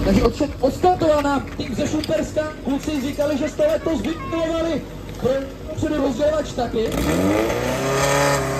Takže odstartována tým ze Šumperska. Kluci říkali, že jste letos vypojovali pro rozdělovač taky.